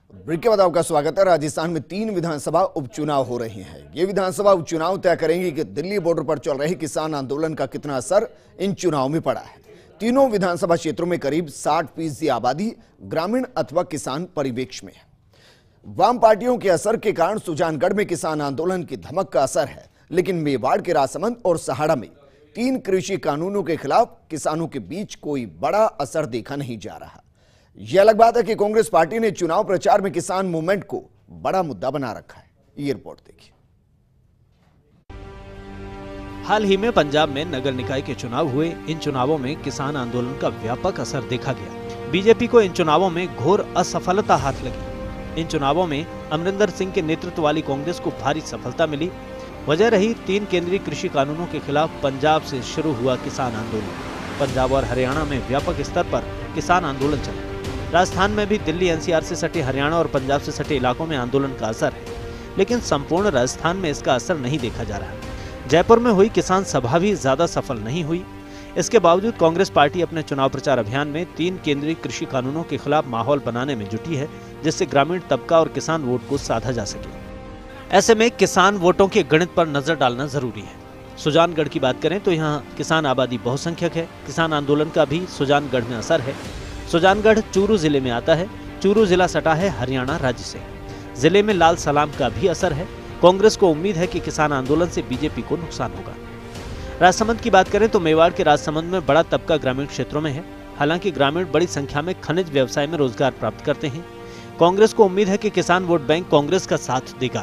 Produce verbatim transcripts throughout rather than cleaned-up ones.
Break के बाद आपका स्वागत है। राजस्थान में तीन विधानसभा उपचुनाव हो रहे हैं। ये विधानसभा उपचुनाव तय करेंगे कि दिल्ली बॉर्डर पर चल रहे किसान आंदोलन का कितना असर इन चुनाव में पड़ा है। तीनों विधानसभा क्षेत्रों में करीब साठ फीसदी आबादी ग्रामीण अथवा किसान परिवेश में है। वाम पार्टियों के असर के कारण सुजानगढ़ में किसान आंदोलन की धमक का असर है, लेकिन मेवाड़ के राजसमंद और सहाड़ा में तीन कृषि कानूनों के खिलाफ किसानों के बीच कोई बड़ा असर देखा नहीं जा रहा। यह अलग बात है कि कांग्रेस पार्टी ने चुनाव प्रचार में किसान मूवमेंट को बड़ा मुद्दा बना रखा है। ये रिपोर्ट देखिए। हाल ही में पंजाब में नगर निकाय के चुनाव हुए। इन चुनावों में किसान आंदोलन का व्यापक असर देखा गया। बीजेपी को इन चुनावों में घोर असफलता हाथ लगी। इन चुनावों में अमरिंदर सिंह के नेतृत्व वाली कांग्रेस को भारी सफलता मिली। वजह रही तीन केंद्रीय कृषि कानूनों के खिलाफ पंजाब से शुरू हुआ किसान आंदोलन। पंजाब और हरियाणा में व्यापक स्तर पर किसान आंदोलन चला। राजस्थान में भी दिल्ली एनसीआर से सटे हरियाणा और पंजाब से सटे इलाकों में आंदोलन का असर है, लेकिन संपूर्ण राजस्थान में इसका असर नहीं देखा जा रहा। जयपुर में हुई किसान सभा भी ज्यादा सफल नहीं हुई। इसके बावजूद कांग्रेस पार्टी अपने चुनाव प्रचार अभियान में तीन केंद्रीय कृषि कानूनों के खिलाफ माहौल बनाने में जुटी है, जिससे ग्रामीण तबका और किसान वोट को साधा जा सके। ऐसे में किसान वोटों के गणित पर नजर डालना जरूरी है। सुजानगढ़ की बात करें तो यहाँ किसान आबादी बहुसंख्यक है। किसान आंदोलन का भी सुजानगढ़ में असर है। सुजानगढ़ चूरू जिले में आता है। चूरू जिला सटा है हरियाणा राज्य से। जिले में लाल सलाम का भी असर है। कांग्रेस को उम्मीद है कि किसान आंदोलन से बीजेपी को नुकसान होगा। राजसमंद की बात करें तो मेवाड़ के राजसमंद में बड़ा तबका ग्रामीण क्षेत्रों में है। हालांकि ग्रामीण बड़ी संख्या में खनिज व्यवसाय में रोजगार प्राप्त करते हैं। कांग्रेस को उम्मीद है कि किसान वोट बैंक कांग्रेस का साथ देगा।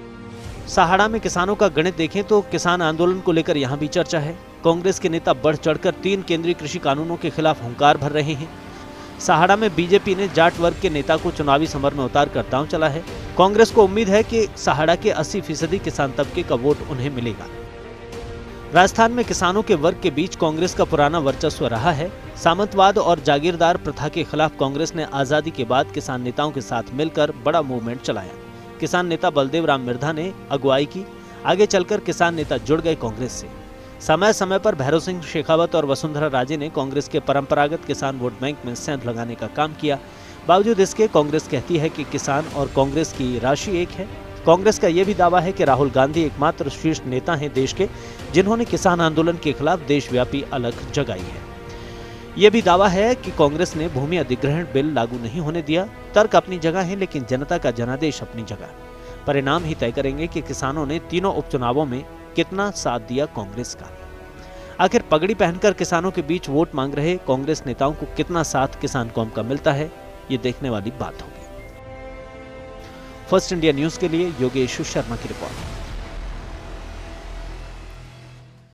सहाड़ा में किसानों का गणित देखें तो किसान आंदोलन को लेकर यहाँ भी चर्चा है। कांग्रेस के नेता बढ़ चढ़कर तीन केंद्रीय कृषि कानूनों के खिलाफ हुंकार भर रहे हैं। सहाड़ा में बीजेपी ने जाट वर्ग के नेता को चुनावी समर में उतार कर दांव चला है। कांग्रेस को उम्मीद है कि सहाड़ा के अस्सी फीसदी किसान तबके का वोट उन्हें मिलेगा। राजस्थान में किसानों के वर्ग के बीच कांग्रेस का पुराना वर्चस्व रहा है। सामंतवाद और जागीरदार प्रथा के खिलाफ कांग्रेस ने आजादी के बाद किसान नेताओं के साथ मिलकर बड़ा मूवमेंट चलाया। किसान नेता बलदेव राम मिर्धा ने अगुवाई की। आगे चलकर किसान नेता जुड़ गए कांग्रेस से। समय समय पर भैरव सिंह शेखावत और वसुंधरा राजे ने कांग्रेस के परंपरागत किसान वोट बैंक में सेंध लगाने का काम किया। बावजूद इसके कांग्रेस कहती है कि किसान और कांग्रेस की राशि एक है। कांग्रेस का यह भी दावा है कि राहुल गांधी एकमात्र शीर्ष नेता हैं देश के, जिन्होंने किसान आंदोलन के खिलाफ देशव्यापी अलख जगाई है। यह भी दावा है कि कांग्रेस ने भूमि अधिग्रहण बिल लागू नहीं होने दिया। तर्क अपनी जगह है, लेकिन जनता का जनादेश अपनी जगह। परिणाम ही तय करेंगे कि किसानों ने तीनों उपचुनावों में कितना साथ दिया कांग्रेस का। आखिर पगड़ी पहनकर किसानों के बीच वोट मांग रहे कांग्रेस नेताओं को कितना साथ किसान कौम का मिलता है, ये देखने वाली बात होगी। फर्स्ट इंडिया न्यूज के लिए योगेश शर्मा की रिपोर्ट।